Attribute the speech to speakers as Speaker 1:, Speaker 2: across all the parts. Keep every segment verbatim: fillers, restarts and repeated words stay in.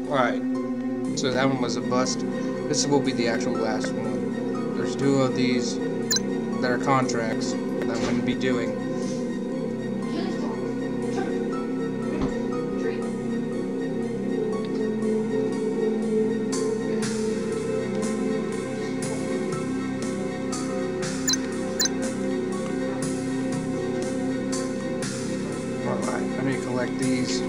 Speaker 1: Alright, so that one was a bust. This will be the actual last one. There's two of these that are contracts that I'm going to be doing. Alright, I need to collect these.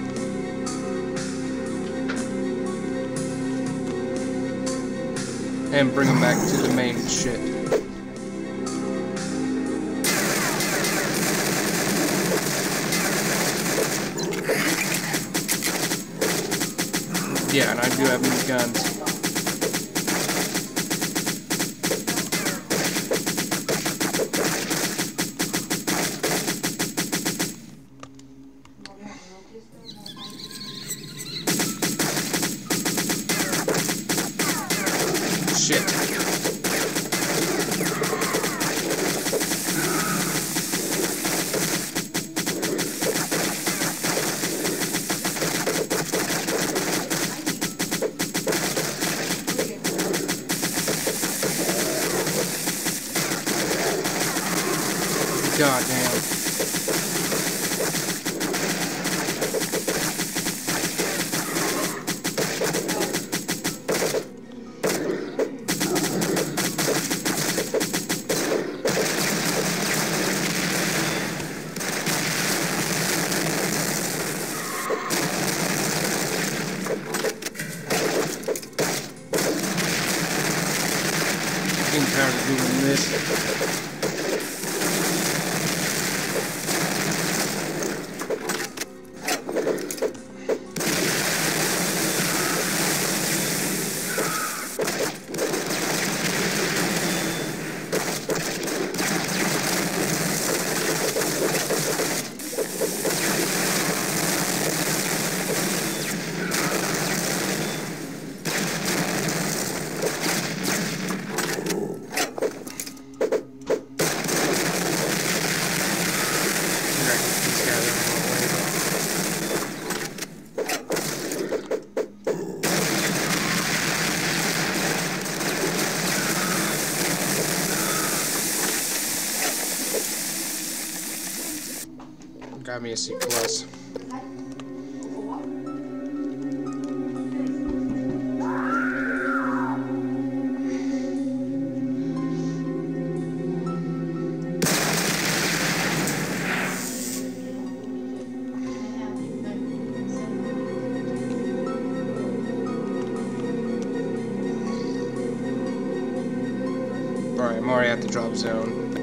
Speaker 1: And bring them back to the main shit. Yeah, and I do have new guns. Shit. God damn. I'm getting tired of doing this. Got me a C plus. Alright, I'm already at the drop zone.